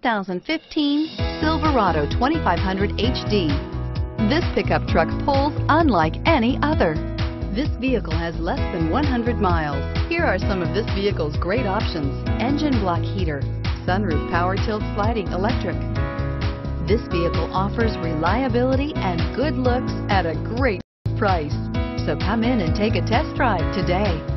2015 Silverado 2500HD. This pickup truck pulls unlike any other. This vehicle has less than 100 miles. Here are some of this vehicle's great options: engine block heater, sunroof, power tilt sliding electric. This vehicle offers reliability and good looks at a great price. So come in and take a test drive today.